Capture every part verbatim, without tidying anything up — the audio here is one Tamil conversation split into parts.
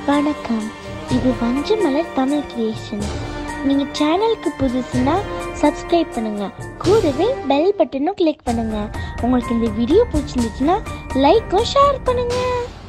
வணக்கம், இது வஞ்சமலர் தமிழ் கிரியேஷன்ஸ். நீங்க சேனலுக்கு புதுசுனா சப்ஸ்கிரைப் பண்ணுங்க, கூடவே பெல் பட்டனும் கிளிக் பண்ணுங்க. உங்களுக்கு இந்த வீடியோ பிடிச்சிருந்துச்சுன்னா லைக்கும் ஷேர் பண்ணுங்க.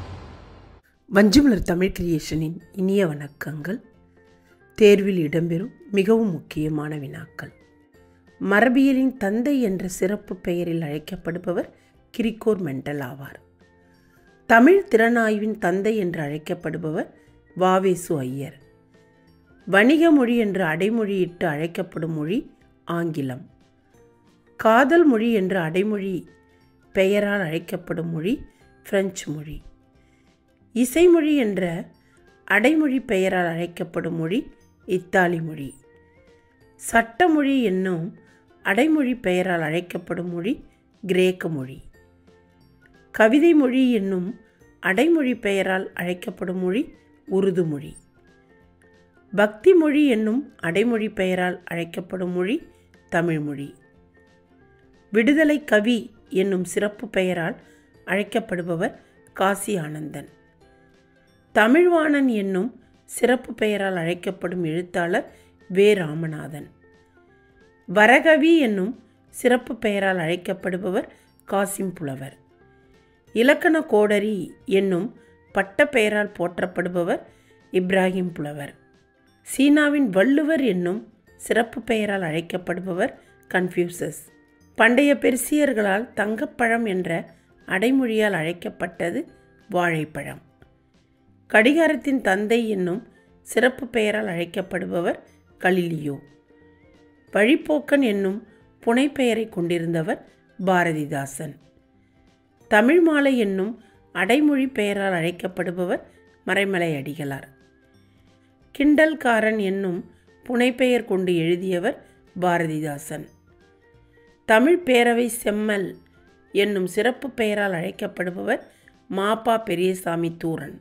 வஞ்சமலர் தமிழ் கிரியேஷனின் இனிய வணக்கங்கள். தேர்வில் இடம்பெறும் மிகவும் முக்கியமான வினாக்கள். மரபியலின் தந்தை என்ற சிறப்பு பெயரில் அழைக்கப்படுபவர் கிரிகோர் மெண்டல் ஆவார். தமிழ் திறனாய்வின் தந்தை என்று அழைக்கப்படுபவர் வாவேசு ஐயர். வணிக மொழி என்று அடைமொழியிட்டு அழைக்கப்படும் மொழி ஆங்கிலம். காதல் மொழி என்று அடைமொழி பெயரால் அழைக்கப்படும் மொழி பிரெஞ்சு மொழி. இசைமொழி என்ற அடைமொழி பெயரால் அழைக்கப்படும் மொழி இத்தாலி மொழி. சட்டமொழி என்னும் அடைமொழி பெயரால் அழைக்கப்படும் மொழி கிரேக்க மொழி. கவிதை மொழி என்னும் அடைமொழி பெயரால் அழைக்கப்படும் மொழி உருது மொழி. பக்தி மொழி என்னும் அடைமொழி பெயரால் அழைக்கப்படும் மொழி தமிழ் மொழி. விடுதலை கவி என்னும் சிறப்பு பெயரால் அழைக்கப்படுபவர் காசி ஆனந்தன். தமிழ்வாணன் என்னும் சிறப்பு பெயரால் அழைக்கப்படும் எழுத்தாளர் வே ராமநாதன். வரகவி என்னும் சிறப்பு பெயரால் அழைக்கப்படுபவர் காசிம் புலவர். இலக்கண கோடரி என்னும் பட்ட பெயரால் போற்றப்படுபவர் இப்ராஹிம் புலவர். சீனாவின் வள்ளுவர் என்னும் சிறப்பு பெயரால் அழைக்கப்படுபவர் கன்ஃபியூசஸ். பண்டைய பெர்சியர்களால் தங்கப்பழம் என்ற அடைமொழியால் அழைக்கப்பட்டது வாழைப்பழம். கடிகாரத்தின் தந்தை என்னும் சிறப்பு பெயரால் அழைக்கப்படுபவர் கலிலியோ. வழிப்போக்கன் என்னும் புனைப்பெயரை கொண்டிருந்தவர் பாரதிதாசன். தமிழ் மாலை என்னும் அடைமொழி பெயரால் அழைக்கப்படுபவர் மறைமலை அடிகளார். கிண்டல்காரன் என்னும் புனைப்பெயர் கொண்டு எழுதியவர் பாரதிதாசன். தமிழ் பேரவை செம்மல் என்னும் சிறப்பு பெயரால் அழைக்கப்படுபவர் மாப்பா பெரியசாமி தூரன்.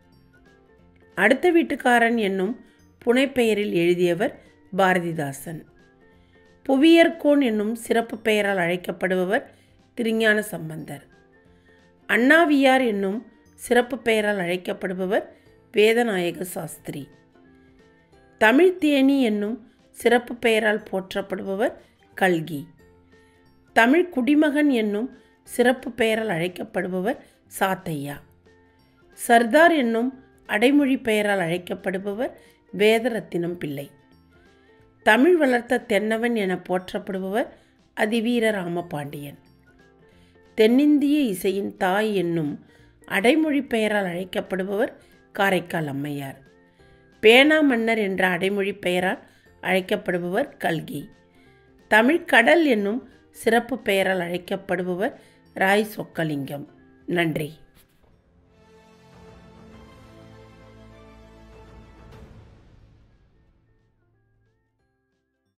அடுத்த வீட்டுக்காரன் என்னும் புனைப்பெயரில் எழுதியவர் பாரதிதாசன். புவியர்கோன் என்னும் சிறப்பு பெயரால் அழைக்கப்படுபவர் திருஞான சம்பந்தர். அண்ணாவியார் என்னும் சிறப்பு பெயரால் அழைக்கப்படுபவர் வேதநாயக சாஸ்திரி. தமிழ் தேனி என்னும் சிறப்பு பெயரால் போற்றப்படுபவர் கல்கி. தமிழ் குடிமகன் என்னும் சிறப்பு பெயரால் அழைக்கப்படுபவர் சாத்தையா. சர்தார் என்னும் அடைமொழி பெயரால் அழைக்கப்படுபவர் வேதரத்தினம் பிள்ளை. தமிழ் வளர்த்த தென்னவன் என போற்றப்படுபவர் அதிவீர ராமபாண்டியன். தென்னிந்திய இசையின் தாய் என்னும் அடைமொழி பெயரால் அழைக்கப்படுபவர் காரைக்கால் அம்மையார். பேனா மன்னர் என்ற அடைமொழி பெயரால் அழைக்கப்படுபவர் கல்கி. தமிழ் கடல் என்னும் சிறப்பு பெயரால் அழைக்கப்படுபவர் ராய் சொக்கலிங்கம். நன்றி.